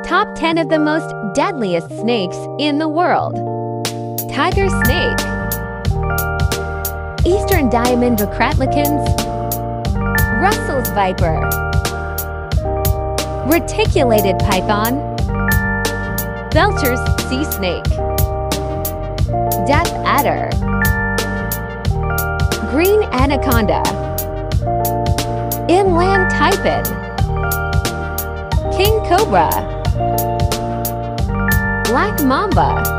Top 10 of the most deadliest snakes in the world. Tiger snake, Eastern diamond Racratlicans, Russell's viper, reticulated python, Belcher's sea snake, death adder, green anaconda, inland taipan, king cobra, black mamba.